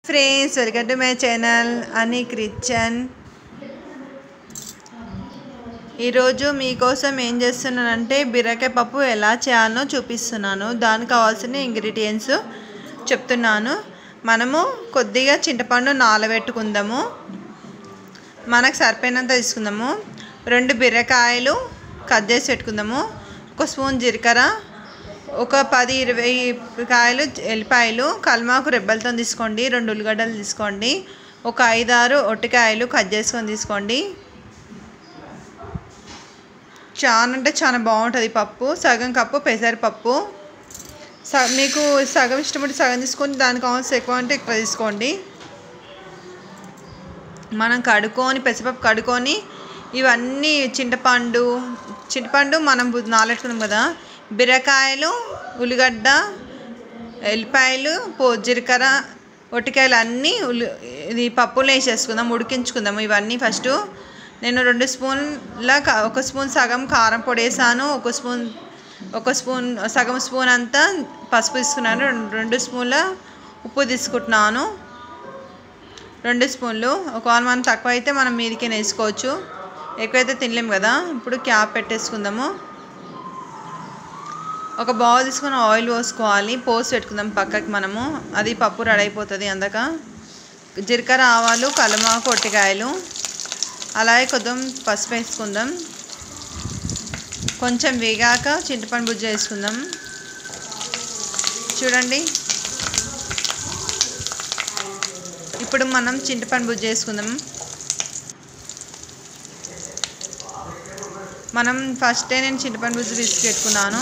Friends, welcome to my channel అని kitchen. ఈరోజు మీకోసం ఏం చేస్తున్నానంటే బీరకాయ పప్పు ఎలా చేయాలో చూపిస్తున్నాను. దానికి కావాల్సిన ఇంగ్రీడియంట్స్ చెప్తున్నాను. మనము కొద్దిగా చింతపండు నానబెట్టుకుందాము. మనకు సరిపోయినంత తీసుకుందాము. 2 బీరకాయలు కట్ చేసి పెట్టుకుందాము. 1 స్పూన్ జీలకర్ర, ఒక 10-20 కాయలు ఎల్లిపాయలు కల్మాకు రెబ్బలతో తీసుకోండి. 2 ఉల్లిగడ్డలు తీసుకోండి. ఒక 5-6 ఒట్టికాయలు కట్ చేసుకొని తీసుకోండి. చాలా అంటే చాలా బాగుంటుంది పప్పు. సగం కప్పు పెసరపప్పు. మీకు సగం ఇష్టపడి సగం తీసుకొని దానికి కావాల్సిన ఎక్కువ అంటే ఎక్కువ తీసుకోండి. మనం కడుక్కొని పెసరపప్పు కడుక్కొని ఇవన్నీ చింతపండు మనం నానబెట్టుకున్నాం కదా, బీరకాయలు, ఉల్లిగడ్డ, ఎల్లిపాయలు, జీలకర్ర, ఒట్టికాయలు అన్నీ ఇది పప్పులో వేసేసుకుందాం, ఉడికించుకుందాము. ఇవన్నీ ఫస్ట్ నేను 2 స్పూన్ల 1 స్పూన్ సగం కారం పొడి వేసాను. 1 స్పూన్ సగం స్పూన్ అంతా పసుపు తీసుకున్నాను. 2 స్పూన్ల ఉప్పు తీసుకుంటున్నాను. 2 స్పూన్లు. ఒకవేళ మనం తక్కువ అయితే మనం మీదికే వేసుకోవచ్చు, ఎక్కువైతే తినలేము కదా. ఇప్పుడు క్యాప్ పెట్టేసుకుందాము. ఒక బౌల్ తీసుకొని ఆయిల్ పోసుకోవాలి. పోసి పెట్టుకుందాం పక్కకి. మనము అది పప్పు రెడీ అయిపోతుంది. అందుక జీలకర్ర, ఆవాలు, కల్మాకు, ఒట్టికాయలు, అలాగే కొంచెం పసుపు వేసుకుందాం. కొంచెం వేగాక చింతపండు గుజ్జు వేసుకుందాం. చూడండి, ఇప్పుడు మనం చింతపండు గుజ్జు వేసుకుందాం. నేను చింతపండు గుజ్జు పిసికి పెట్టుకున్నాను.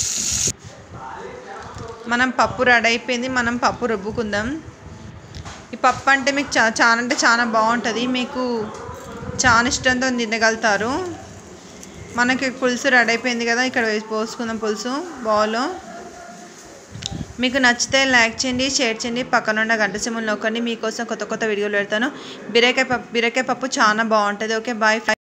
మనం పప్పు రెడీ అయిపోయింది. మనం పప్పు రుబ్బుకుందాం. ఈ పప్పు అంటే మీకు చాలా అంటే చాలా బాగుంటుంది. మీకు చాలా ఇష్టంతో తినగలుగుతారు. మనకి పులుసు రెడీ అయిపోయింది కదా, ఇక్కడ పోసుకుందాం పులుసు బౌల్లో. మీకు నచ్చితే లైక్ చేయండి, షేర్ చేయండి, పక్కన ఉన్న గంట సింబల్ నొక్కండి. మీకోసం కొత్త వీడియోలు పెడతాను. బీరకాయ పప్పు చాలా బాగుంటుంది. Okay, bye.